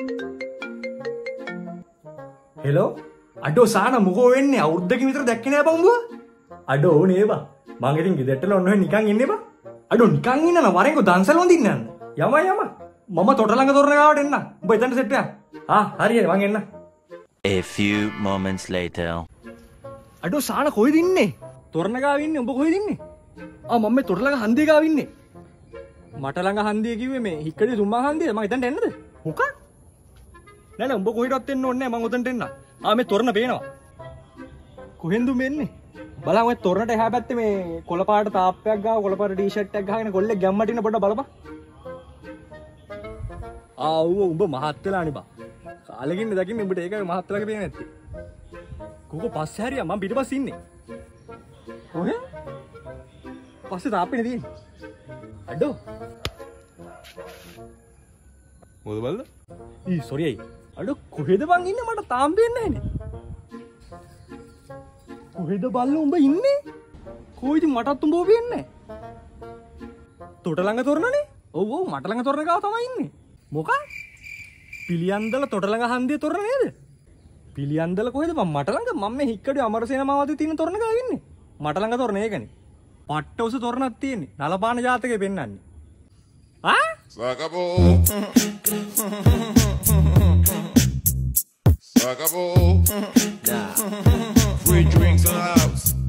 Hello අඩෝ සාන මොකෝ වෙන්නේ අවුරුද්දකින් විතර දැක්කේ නෑ බං උඹ අඩෝ නේ බං මං ඉතින් ගෙදරට ඔන්න ඔය නිකන් ඉන්නේ බං අඩෝ නිකන් ඉන්න නම් වරෙන්කෝ දන්සල් වඳින්න යන්න යම මම තොට ළඟ තොරණ ගාවට එන්න උඹ එතනට සෙට් වෙන්න හරියට මං එන්න A few moments later අඩෝ සාන කොහෙද ඉන්නේ තොරණ ගාව ඉන්නේ උඹ කොහෙද ඉන්නේ මම මේ තොට ළඟ හන්දිය ගාව ඉන්නේ මට ළඟ හන්දිය කිව්වේ මේ හික්කඩේ තුම්මා හන්දිය මං එතනට එන්නද මොකක් නෑ නෑ උඹ කොහෙටවත් එන්න ඕනේ නෑ මං උතන්ට එන්න මේ තොරණ පේනවා කොහෙන්ද උඹ එන්නේ බලන්න ඔය තොරණට එහා පැත්තේ මේ කොළ පාට තාප්පයක් ගාව කොළ පාට ටී-ෂර්ට් එකක් ගහගෙන කොල්ලෙක් ගැම්මටින පොඩ්ඩක් බලපන් උඹ මහත් වෙලානේ බා කාලෙකින් දකින්නේ උඹට ඒකයි මහත් වෙලාගේ පේන්නේ නැත්තේ කෝකෝ පස්සේ හරියා මම පිටිපස්සේ ඉන්නේ කොහෙ පස්සේ තාප්පේනේ තියෙන්නේ අඩෝ මොකද බලද සෝරි අයි අඩෝ කොහෙද බං ඉන්නේ මට තාම පේන්නේ නැහනේ කොහෙද බල්ල උඹ ඉන්නේ කොයිද මටත් උඹව පේන්නේ තොට ළඟ තොරණනේ ඔව් මට ළඟ තොරණ ගාව තමයි ඉන්නේ මොකක් පිළියන්දල තොට ළඟ හන්දිය තොරණ නේද පිළියන්දල කොහෙද බං මට ළඟ මම මේ හික්කඩේ අමරසේන මාවතේ තියෙන තොරණ ගාව ඉන්නේ මට ළඟ තොරණ ඒකනේ පට්ට උස තොරණක් තියෙන්නේ නලපාන ජාතකේ පෙන්නන්නේ Sakabo. Sakabo. Free drinks in the house.